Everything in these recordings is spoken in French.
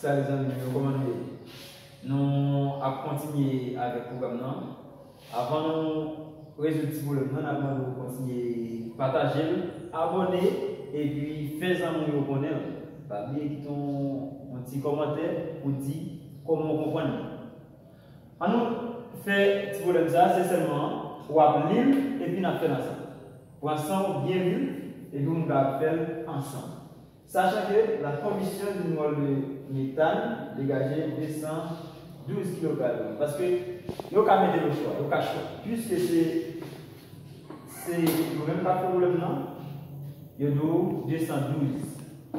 ça, les amis, nous allons continuer avec le programme. Avant de résoudre ce problème, nous allons continuer à partager, abonner et puis faire ça nous connaître. Pas oublier un petit commentaire pour dire comment on comprend. On nous fait ce problème, c'est seulement pour lire et puis nous faire ensemble. Pour ensemble, bien lire et puis nous allons faire ensemble. Sachant que la combustion du mol de méthane dégagé descend 12 kg. Parce que vous pouvez mettre le choix, vous pouvez choisir. Puisque c'est le même pas problème, non? Il doit descendre 12.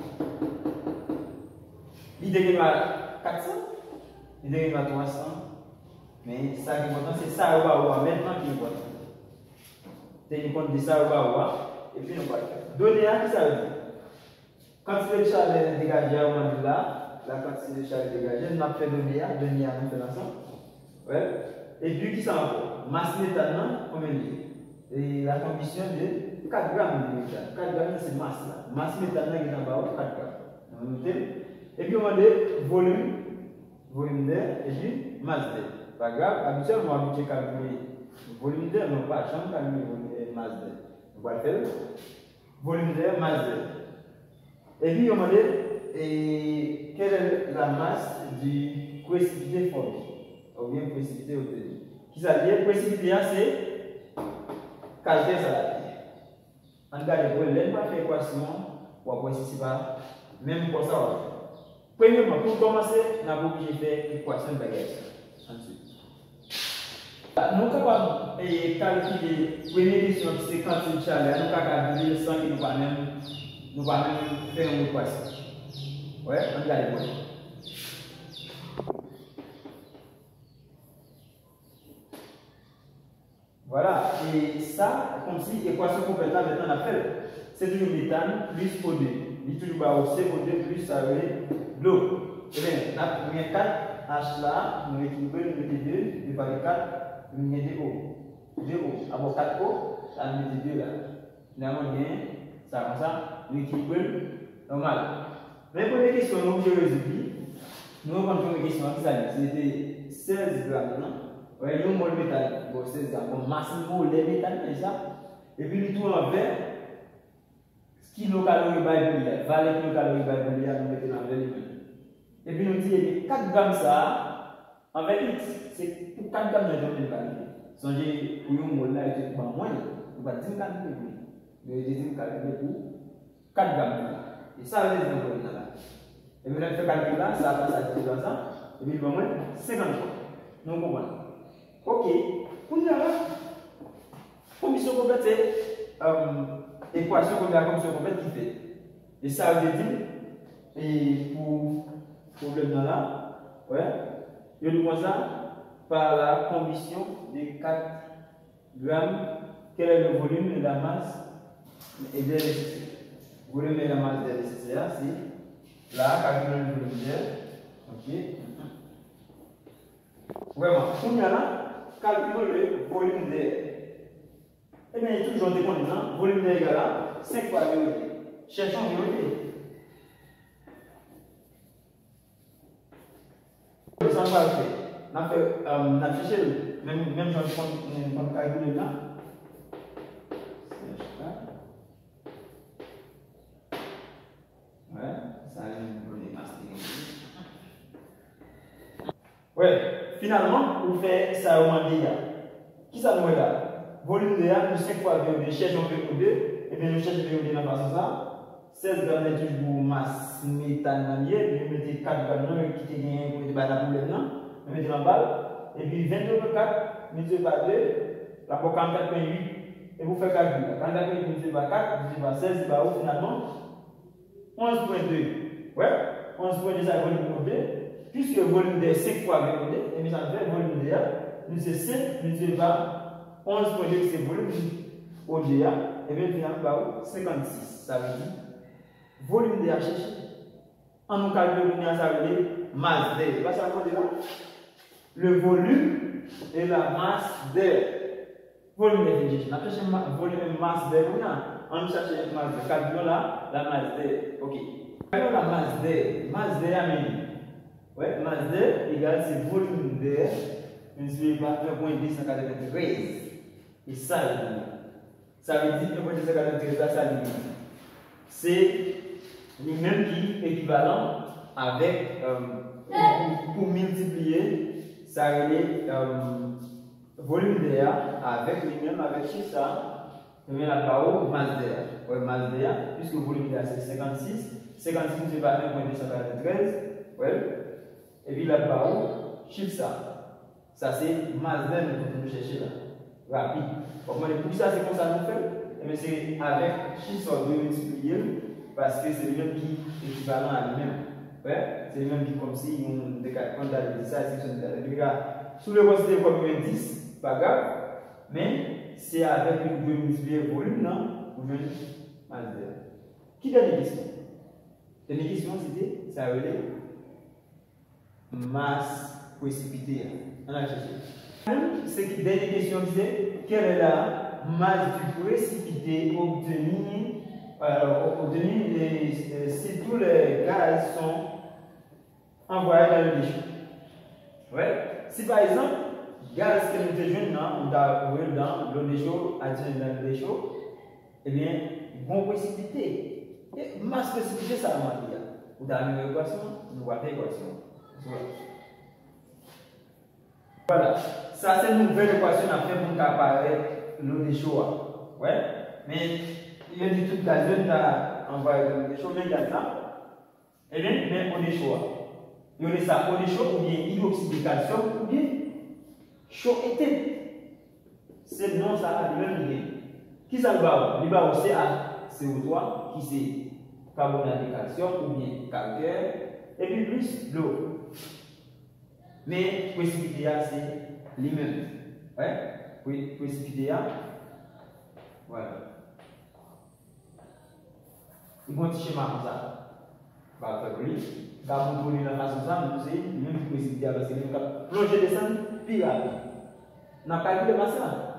Il dégage 400, il dégage 300. Mais ça qui est important, c'est ça maintenant qui est important. Tenez compte de ça et puis nous allons faire. Donner à qui ça veut dire? Quantité de chaleur dégagée à moment là, la quantité de chaleur dégagée, nous avons fait donner à nous faire ensemble. Ouais. Et puis qui ça encore? Masse méthane, combien de et la combustion de 4 grammes de méthane. 4 grammes c'est masse là. Masse méthane qui est en bas, 4 grammes. Et puis on a volume d'air et puis masse d'air. Pas grave, habituellement on va calculer volume d'air, non pas, jamais calculer masse d'air. On va faire volume d'air, masse d'air. Et puis, on m'a dit, quelle est la masse du précipité formé, ou bien précipité obtenu. Qui ça dit? Précipité, c'est calcaire à la terre. On regarde, pour l'un, pas faire équation, pour voir si c'est pas même pour ça. Premièrement, pour commencer, on a obligé de faire équation de bagage. Ensuite, nous sommes capables de calculer la première question, c'est quantité de chaleur, nous sommes capables de calculer le sang qui nous va même. Nous allons même faire une équation. Ouais, on regarde les points. Voilà, et ça, comme si l'équation complète là, maintenant on a fait. C'est toujours méthane plus O2. Il est toujours CO2 plus ça veut l'eau. Eh bien, on a 4 H là, nous équilibrons, nous mettons 2, divisé par 4, nous mettons O. 2 O. Avant 4 O, ça nous met 2 là. Finalement, on gagne ça comme ça. L'équilibre normal. Mais pour les questions, nous avons résolu. Nous avons une question qui c'était 16 grammes. Oui, nous avons le métal, 16 grammes. Comme massivement les métals, et puis nous tout en vert. Kilocalories par millilitre. 20 kilocalories par millilitre, nous mettons dans le et puis nous disons 4 grammes ça, en 28, c'est pour 4 grammes de calories. Songez, pour nous, là, c'est pas moins. Nous allons 10 calories. Nous allons 10 calories pour 4 grammes. Et ça, veut dire que là. Et puis, on fait calcul là, ça passe à 10 ça. Et puis, il va moins 50 fois. Nous comprenons. Ok. Pour nous, là, commission complète, c'est équation qu'on a commission complète qui fait. Et ça veut dire, et pour le problème là, ouais, il y a ça par la combustion de 4 grammes, quel est le volume et la masse et de l'électricité. Vous remettez la masse d'air nécessaire, c'est là, calculer le volume d'air. Ok. Vraiment, pour nous là, calculer le volume d'air. Eh bien, il y a toujours des conditions. Volume d'air égal à 5 fois VOD. Cherchons VOD. Ça va le faire. On a cherché, même si on calcule là. Ouais, finalement, vous faites ça au moins déjà. Qui ça nous regarde? Volume d'air, nous 5 fois VOD, cherchons VOD, et bien nous cherchons VOD dans la façon ça. 16 grammes de toujours masse méthane, nous mettons 4 grammes qui est gagné pour le problème, nous mettons en balle, et puis 22,4 multiplié par 2, la pour 44,8, et vous faites calcul. 44,8 multiplié par 4, multiplié par 16, c'est où finalement 11,2. Ouais, 11,2 ça volume de 2. Puisque le volume d'air 5 fois VOD, et bien ça fait volume d'air, nous c'est 5 multiplié par 11,2 c'est volume ODA, et bien finalement 56. Ça veut dire volume d'air cherché. En nous calculant, ça veut dire masse d'air. Pas ça là? Le volume et la masse d'air. Volume d'air cherché. On a cherché volume et masse d'air. On cherche la masse d'air. Calculons la masse d'air. Ok. Calculons la masse d'air. Masse d'air, Ouais, masse d'air égale c'est volume d'air multiplié par 1,293. Et ça, ça veut dire que 1,293, ça veut dire c'est lui-même qui est équivalent avec, pour multiplier, ça veut dire volume d'air avec lui-même, avec chiffre ça, on met la barre masse d'air. Ouais, masse d'air, puisque le volume d'air c'est 56, 56 multiplié par 1,293, ouais. Et puis la barre, chiffre ça. Ça c'est masse d'air que nous chercher là. Rapide. Pour ça, c'est comme ça nous fait. Et c'est avec chiffre de multiplier parce que c'est le même qui est équivalent à lui-même. Ouais? C'est le même qui comme si on a dit ça, c'est sous le considéré comme 10, pas grave, mais c'est avec le multiplier volume, non? Ou même masse d'air. Qui donne les questions? Les questions, c'était, ça veut dire masse précipitée. On a cherché. C'est que dernière question disait quelle est la masse du précipité obtenue si tous les gaz sont envoyés dans le déchet. Ouais. Si par exemple, gaz que nous avons dans l'eau de chaud, dans le déchet, eh bien, ils vont précipiter. Et masse précipitée, ça va dire. Vous avez une équation, nous avons une équation. Voilà, ça c'est une nouvelle équation à faire pour comparer l'eau de chaud. Ouais, mais il y a du tout gazeux dans envoyé l'eau de chaud, mais il y a ça. Eh bien, mais eau de chaud. Il y a ça, eau de chaud ou bien hydroxyde de calcium ou bien chaud été. C'est non ça a le même idée. Qui ça le va? Le va aussi à CO3 qui c'est carbonate de calcium ou bien calcaire et puis plus l'eau. Mais précipité, c'est lui-même. Ouais? Précipité, voilà. Il y a un petit schéma comme ça. Bah, quand vous prenez la façon ça, vous savez, même précipité, parce que vous plongez descendre, puis rapide. On a calculé ça.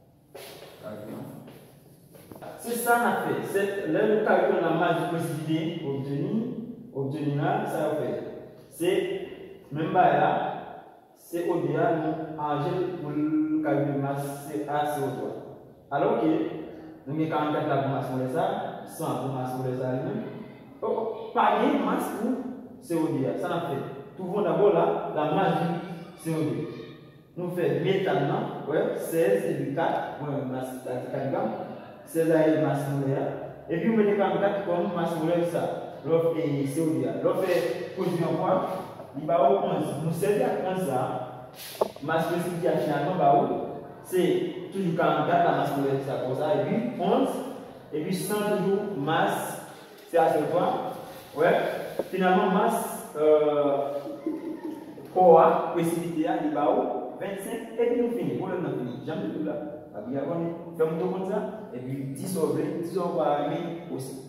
C'est ça qu'on a fait. C'est le calcul de la masse du précipité obtenu là, ça va faire. C'est même là. C'est ODA, nous enjeu pour le calcul de masse CO3. Alors que nous avons 44 la masse moléculaire, 100 pour masse moléculaire lui-même. Pas de masse pour CO2. Ça n'a fait. Trouvons d'abord là la masse du CO2. Nous faisons méthane, ouais, 16 et du 4, masse 4 grammes, 16 est masse moléculaire. Et puis, on met 44 comme masse moléculaire, ça, l'offre et CO2. L'offre est produit en quoi? Il va au 11. Nous servons à 11 ça. Masse précipitée finalement, c'est toujours 44 la masse moléculaire, ça comme ça. Et puis 11. Et puis 100 toujours masse, c'est à ce point. Ouais. Finalement, masse OA, précipité, il va au 25. Et puis nous finissons. Pour le moment, fini. Jamais tout là. Fait comme ça. Et puis 10 over 20 aussi.